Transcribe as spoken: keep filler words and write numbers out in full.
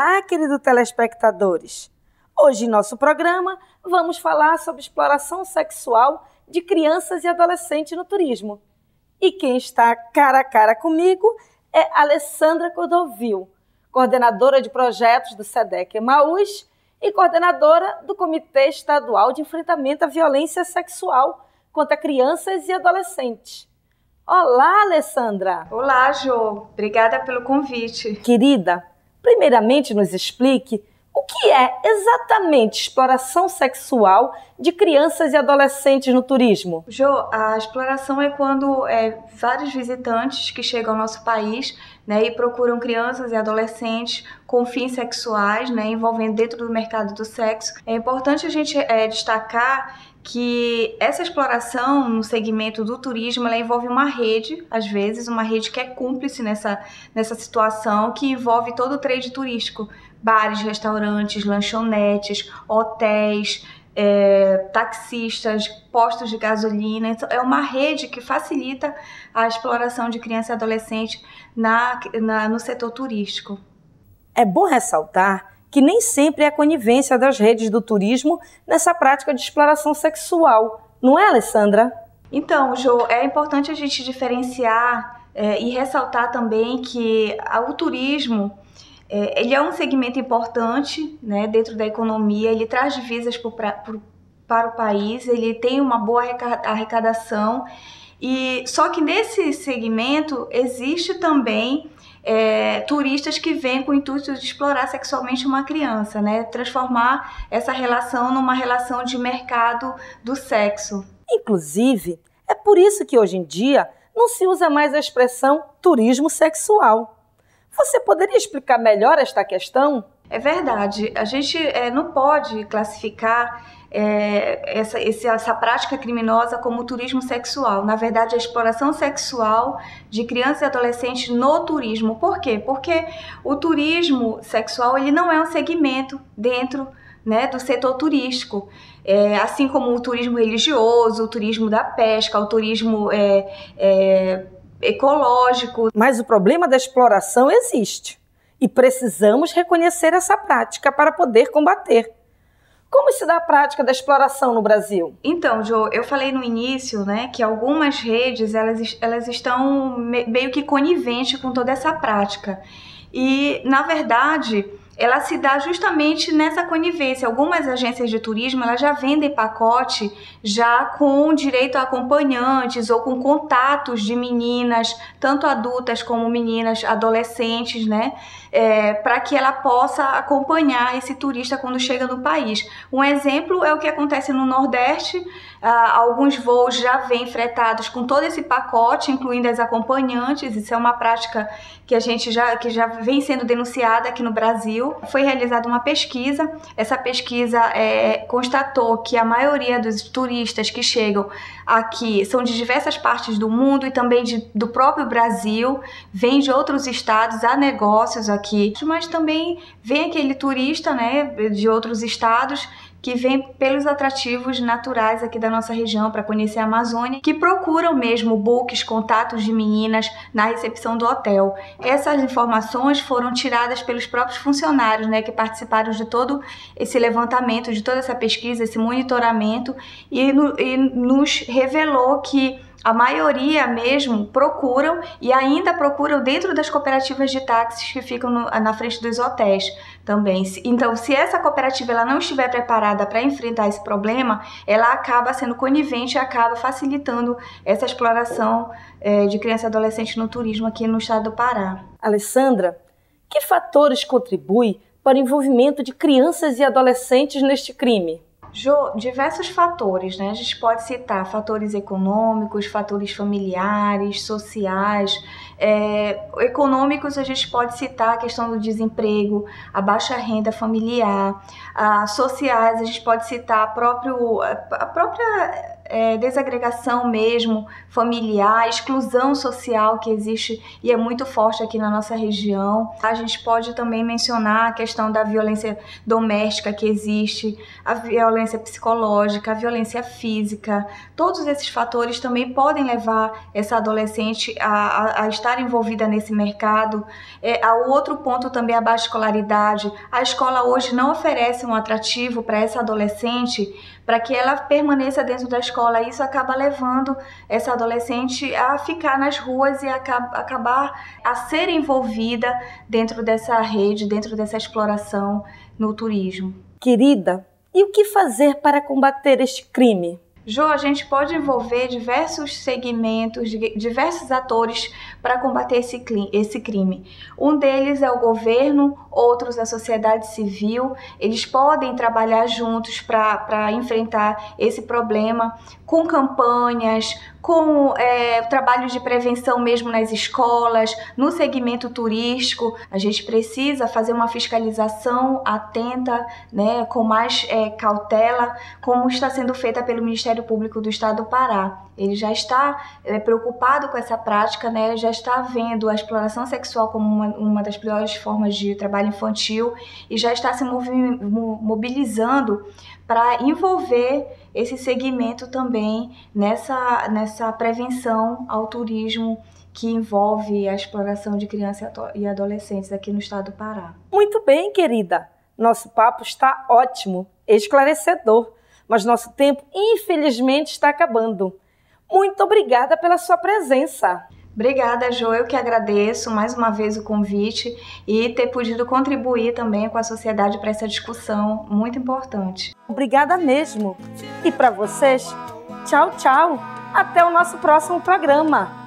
Olá, queridos telespectadores! Hoje, em nosso programa, vamos falar sobre exploração sexual de crianças e adolescentes no turismo. E quem está cara a cara comigo é Alessandra Cordovil, coordenadora de projetos do SEDEC Emaús e coordenadora do Comitê Estadual de Enfrentamento à Violência Sexual contra Crianças e Adolescentes. Olá, Alessandra! Olá, Jo. Obrigada pelo convite. Querida, primeiramente nos explique o que é exatamente exploração sexual de crianças e adolescentes no turismo. Jo, a exploração é quando é, vários visitantes que chegam ao nosso país, né, e procuram crianças e adolescentes com fins sexuais, né, envolvendo dentro do mercado do sexo. É importante a gente é, destacar que essa exploração no segmento do turismo, ela envolve uma rede, às vezes, uma rede que é cúmplice nessa, nessa situação, que envolve todo o trade turístico, bares, restaurantes, lanchonetes, hotéis, é, taxistas, postos de gasolina. Então, é uma rede que facilita a exploração de criança e adolescente na, na, no setor turístico. É bom ressaltar que nem sempre é a conivência das redes do turismo nessa prática de exploração sexual. Não é, Alessandra? Então, Jo, é importante a gente diferenciar é, e ressaltar também que o turismo é, ele é um segmento importante, né, dentro da economia, ele traz divisas pro, pra, pro, para o país, ele tem uma boa arrecadação, e só que nesse segmento existe também É, turistas que vêm com o intuito de explorar sexualmente uma criança, né? Transformar essa relação numa relação de mercado do sexo. Inclusive, é por isso que hoje em dia não se usa mais a expressão turismo sexual. Você poderia explicar melhor esta questão? É verdade, a gente é, não pode classificar é, essa, esse, essa prática criminosa como turismo sexual. Na verdade, a exploração sexual de crianças e adolescentes no turismo. Por quê? Porque o turismo sexual ele não é um segmento dentro, né, do setor turístico. É, assim como o turismo religioso, o turismo da pesca, o turismo é, é, ecológico. Mas o problema da exploração existe. E precisamos reconhecer essa prática para poder combater. Como se dá a prática da exploração no Brasil? Então, Jo, eu falei no início, né, que algumas redes elas, elas estão meio que coniventes com toda essa prática. E, na verdade, ela se dá justamente nessa conivência. Algumas agências de turismo elas já vendem pacote já com direito a acompanhantes ou com contatos de meninas, tanto adultas como meninas, adolescentes, né? É, para que ela possa acompanhar esse turista quando chega no país. Um exemplo é o que acontece no Nordeste. Ah, alguns voos já vêm fretados com todo esse pacote, incluindo as acompanhantes. Isso é uma prática que a gente já, que já vem sendo denunciada aqui no Brasil. Foi realizada uma pesquisa. Essa pesquisa é, constatou que a maioria dos turistas que chegam aqui são de diversas partes do mundo e também de, do próprio Brasil, vêm de outros estados, há negócios aqui, mas também vem aquele turista, né, de outros estados que vem pelos atrativos naturais aqui da nossa região para conhecer a Amazônia, que procuram mesmo books, contatos de meninas na recepção do hotel. Essas informações foram tiradas pelos próprios funcionários, né, que participaram de todo esse levantamento, de toda essa pesquisa, esse monitoramento, e, no, e nos revelou que a maioria mesmo procuram e ainda procuram dentro das cooperativas de táxis que ficam no, na frente dos hotéis também. Então, se essa cooperativa ela não estiver preparada para enfrentar esse problema, ela acaba sendo conivente e acaba facilitando essa exploração é, de criança e adolescente no turismo aqui no estado do Pará. Alessandra, que fatores contribuem para o envolvimento de crianças e adolescentes neste crime? Jo, diversos fatores, né? A gente pode citar fatores econômicos, fatores familiares, sociais. É, econômicos, a gente pode citar a questão do desemprego, a baixa renda familiar. A sociais, a gente pode citar a, próprio, a própria é, desagregação mesmo, familiar, exclusão social que existe e é muito forte aqui na nossa região. A gente pode também mencionar a questão da violência doméstica que existe, a violência psicológica, a violência física. Todos esses fatores também podem levar essa adolescente a, a, a estar envolvida nesse mercado. É, a outro ponto também a baixa escolaridade. A escola hoje não oferece um atrativo para essa adolescente para que ela permaneça dentro da escola. Isso acaba levando essa adolescente a ficar nas ruas e a acabar a ser envolvida dentro dessa rede, dentro dessa exploração no turismo. Querida, e o que fazer para combater este crime? Jo, a gente pode envolver diversos segmentos, diversos atores para combater esse, esse crime. Um deles é o governo, outros a sociedade civil. Eles podem trabalhar juntos para enfrentar esse problema com campanhas, com é, trabalhos de prevenção mesmo nas escolas, no segmento turístico. A gente precisa fazer uma fiscalização atenta, né, com mais é, cautela, como está sendo feita pelo Ministério Público do Estado do Pará. Ele já está é, preocupado com essa prática, né, já está vendo a exploração sexual como uma, uma das piores formas de trabalho infantil e já está se mobilizando para envolver esse segmento também nessa, nessa prevenção ao turismo que envolve a exploração de crianças e adolescentes aqui no estado do Pará. Muito bem, querida. Nosso papo está ótimo, esclarecedor, mas nosso tempo, infelizmente, está acabando. Muito obrigada pela sua presença. Obrigada, Jo. Eu que agradeço mais uma vez o convite e ter podido contribuir também com a sociedade para essa discussão muito importante. Obrigada mesmo. E para vocês, tchau, tchau. Até o nosso próximo programa.